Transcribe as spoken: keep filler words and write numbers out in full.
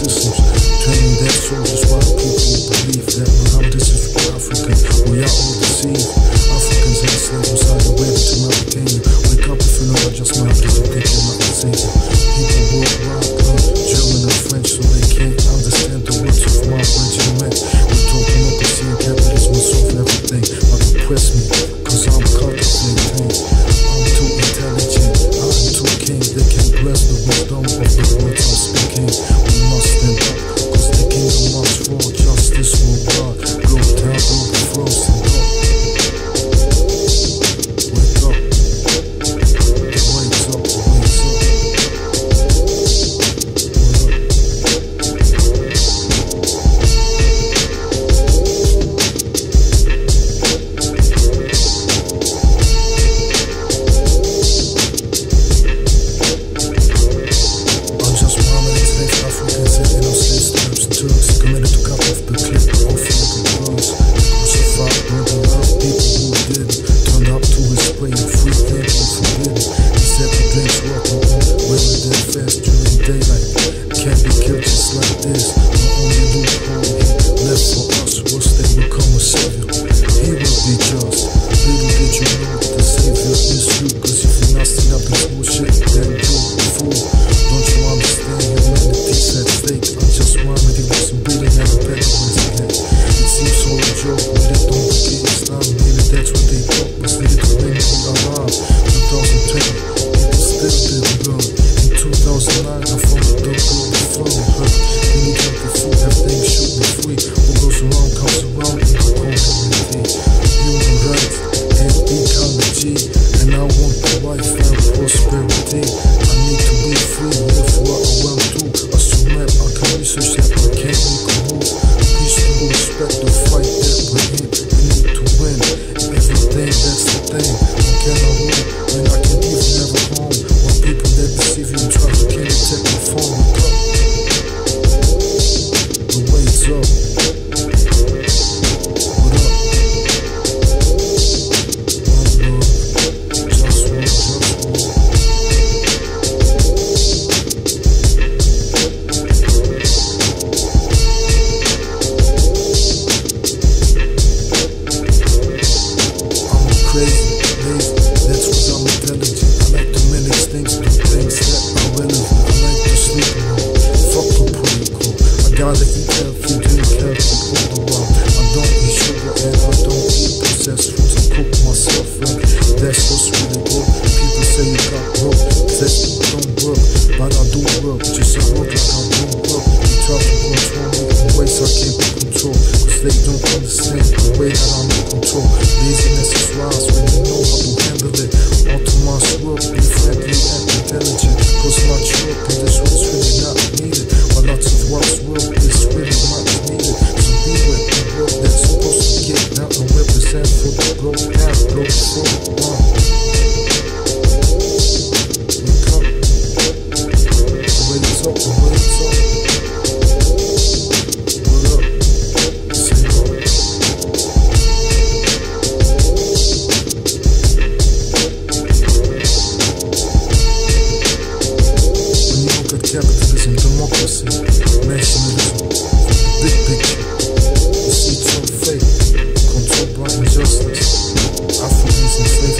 systems, training their soldiers while people believe that Muhammad is for African. We are all deceived. Africans are slaves inside the way to Mauritania. Wake up if you know I just Muhammad is you think you're not the savior. People worldwide learn German and French so they can't understand the words of my regiment. We talk democracy and capitalism will solve everything. But oppress me, cause I'm cultivating. I'm too intelligent, I'm too king. They can't bless the wisdom of the words I'm speaking. We must stand up, cause the kingdom must fall. Justice will rise, go down, go frost and up. Wake up, it wakes up, it wakes up. Capitalism, democracy, nationalism, the big picture, the seeds of faith, controlled by injustice, Africans enslaved